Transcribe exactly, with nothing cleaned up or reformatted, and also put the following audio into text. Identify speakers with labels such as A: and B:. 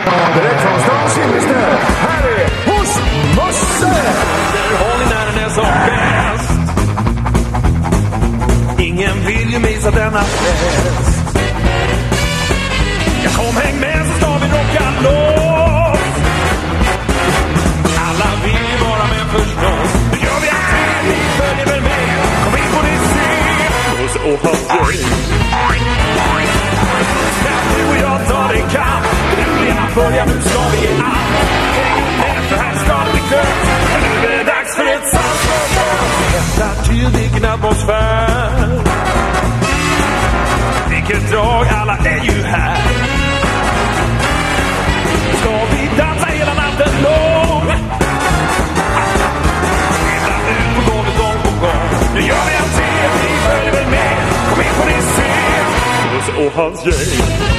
A: Direkt från stans innersta, här är Hos Musse!
B: Underhållning när den är som bäst. Ingen vill ju missa denna fest. Jag kom, häng med så ska vi rocka loss. Alla vill ju vara med förstås. Nu gör vi alltid, ni följer väl med. Kom in på det scen. Hos och Hos. När du och jag tar det kamp. Nu är jag börjar, nu ska vi ge allt. Häng med för här ska det bli kul. Nu är det dags för ett samtal. Vänta till vilken atmosfär. Vilket drag, alla är ju här. Ska vi dansa hela natten lång? Hela ut på golvet gång på gång. Nu gör vi en scen, vi följer väl med. Kom in på din scen. Och hans gäng.